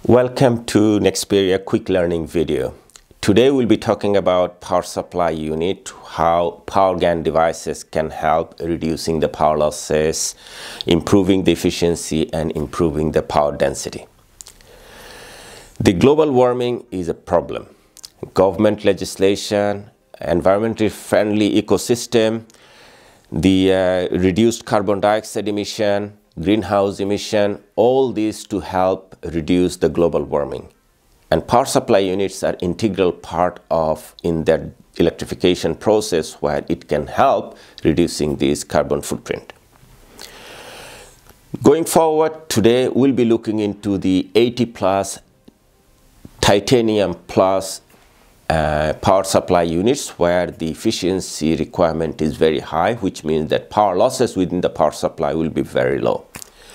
Welcome to Nexperia quick learning video. Today we'll be talking about power supply unit, how power GaN devices can help reducing the power losses, improving the efficiency and improving the power density. The global warming is a problem. Government legislation, environmentally friendly ecosystem, the reduced carbon dioxide emission, greenhouse emission, all these to help reduce the global warming. And power supply units are integral part of in that electrification process where it can help reducing this carbon footprint. Going forward, today we'll be looking into the 80 plus titanium plus power supply units where the efficiency requirement is very high, which means that power losses within the power supply will be very low.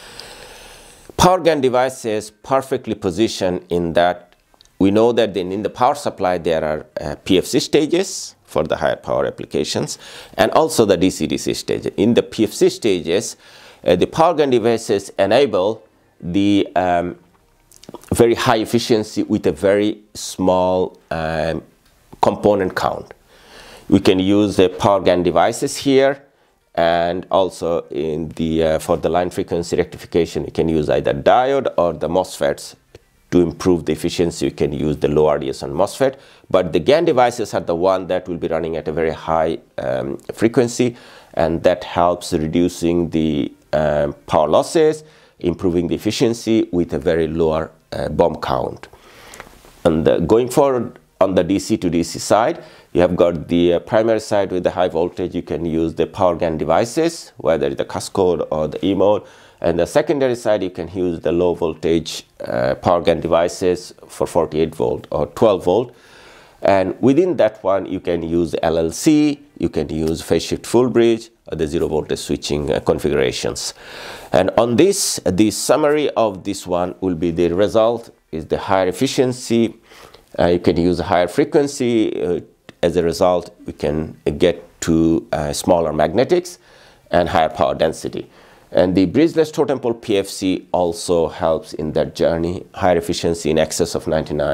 Power GaN devices perfectly positioned in that we know that in the power supply there are PFC stages for the higher power applications and also the DC-DC stage. In the PFC stages, the power GaN devices enable the very high efficiency with a very small component count. We can use the power GaN devices here, and also in the for the line frequency rectification you can use either diode or the MOSFETs. To improve the efficiency you can use the low RDS on MOSFET, but the GaN devices are the one that will be running at a very high frequency, and that helps reducing the power losses, improving the efficiency with a very lower bomb count. And going forward on the DC to DC side, you have got the primary side with the high voltage. You can use the power GaN devices, whether it's the cascode or the E-mode. And the secondary side, you can use the low voltage power GaN devices for 48 volt or 12 volt. And within that one, you can use LLC, you can use phase shift full bridge, or the zero voltage switching configurations. And on this, the summary of this one will be the result is the higher efficiency. You can use a higher frequency. As a result, we can get to smaller magnetics and higher power density. And the bridgeless totem pole PFC also helps in that journey. Higher efficiency in excess of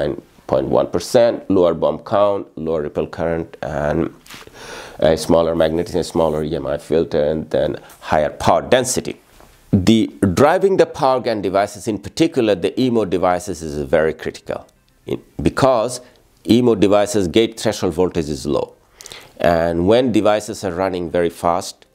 99.1%, lower bomb count, lower ripple current, and a smaller magnetism, smaller EMI filter, and then higher power density. The driving the power GaN devices, in particular the E-mode devices, is very critical because E-mode devices gate threshold voltage is low, and when devices are running very fast,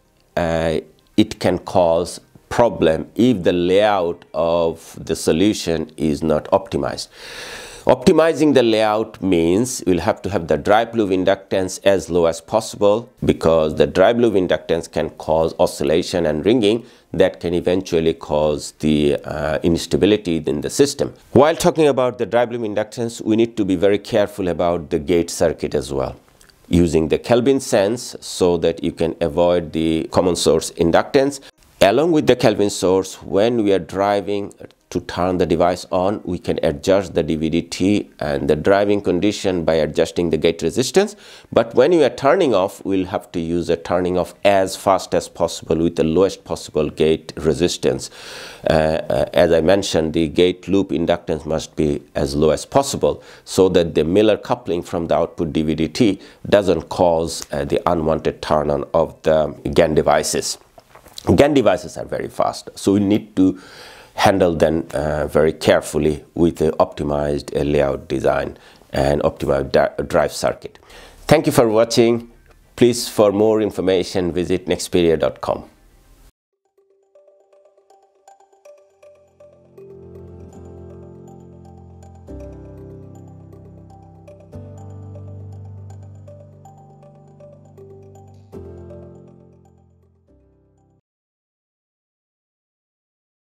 it can cause problem if the layout of the solution is not optimized. Optimizing the layout means we'll have to have the drive loop inductance as low as possible, because the drive loop inductance can cause oscillation and ringing that can eventually cause the instability in the system. While talking about the drive loop inductance, we need to be very careful about the gate circuit as well, using the Kelvin sense so that you can avoid the common source inductance. Along with the Kelvin source, when we are driving to turn the device on, we can adjust the DVDT and the driving condition by adjusting the gate resistance. But when we are turning off, we'll have to use a turning off as fast as possible with the lowest possible gate resistance. As I mentioned, the gate loop inductance must be as low as possible so that the Miller coupling from the output DVDT doesn't cause the unwanted turn on of the GaN devices. GaN devices are very fast, so we need to handle them very carefully with the optimized layout design and optimized drive circuit. Thank you for watching. Please, for more information, visit nexperia.com.